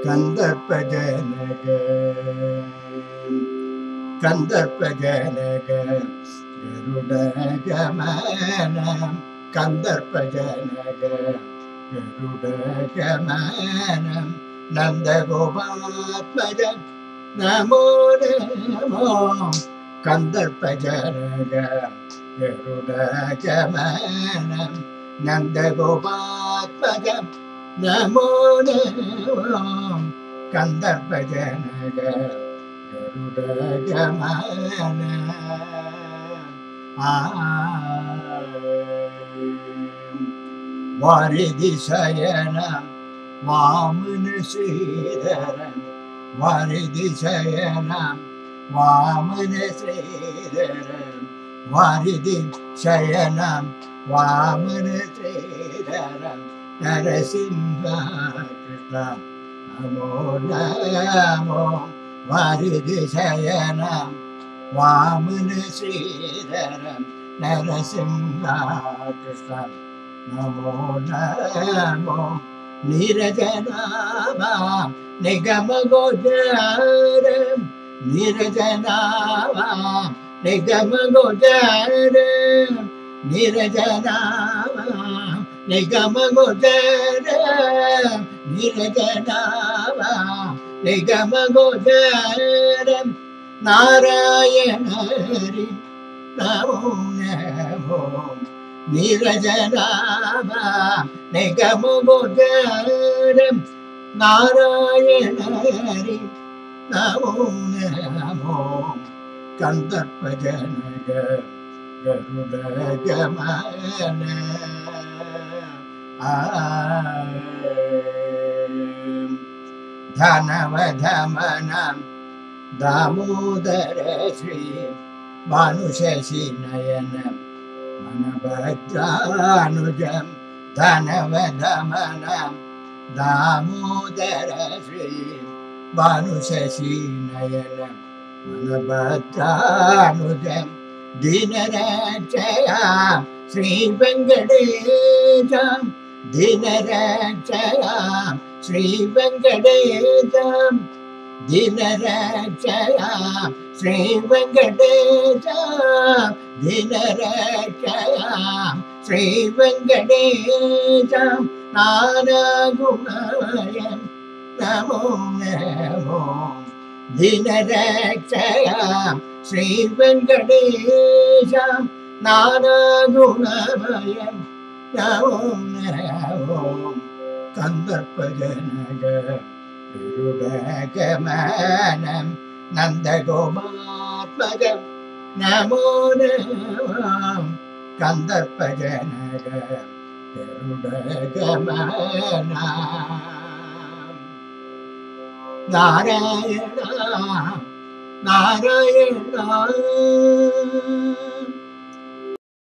கந்தர்ப்பஜனக கந்தர்ப்பஜனக கருடகமனம் கந்தர்ப்பஜனக கருடகமனம் நந்தகோபாத்மஜம் நமோ நமோ கந்தர்ப்பஜனக கருடகமனம் நந்தகோபாத்மஜம் நமோ நமோ கந்தர்ப்பஜனக கருடகமனம் வாரிதி சயனம் Vamana ஸ்ரீதரம் வாரிதி சயனம் Vamana ஸ்ரீதரம் வாரிதி சயனம் Vamana ஸ்ரீதரம் Narasimha Krishna நமோ நமோ வாரிதி சயனம் Vamana ஸ்ரீதரம் Narasimha Krishna நமோ நமோ நிரஜனாவாம் நிகமகோச்சரம் நிரஜனாவாம் நிகமகோச்சரம் நிரஜனாவாம் நிகமகோச்சரம் நிரஜனாவாம் நிகமகோச்சரம் நாராயணரி நமோ நமோ நிரஜனாவாம் நிகமகோச்சரம் நாராயணரி நமோ நமோ கந்தர்ப்பஜனக கருடகமன தனவதமனம் Damodara Sri பானுஷசி நயனம் மனபத்ரானுஜம் தனவதமனம் Damodara Sri பானுஷசி நயனம் மனபத்ரானுஜம் தினரட்சயாம் Sri வெங்கடேசம் தினரட்சயாம் Sri வெங்கடேசம் தினரட்சயாம் Sri வெங்கடேசம் தினரட்சயாம் Sri வெங்கடேசம் நானகுணயம் நமோ நமோ தினரட்சயாம் Sri வெங்கடேசம் நானகுணமயம் நமோ நமோ கந்தர்ப்பஜனக கருடகமனம் நந்தகோபாத்மஜம் நமோ நமோ கந்தர்ப்பஜனக கருடகமனம் Narayana Narayana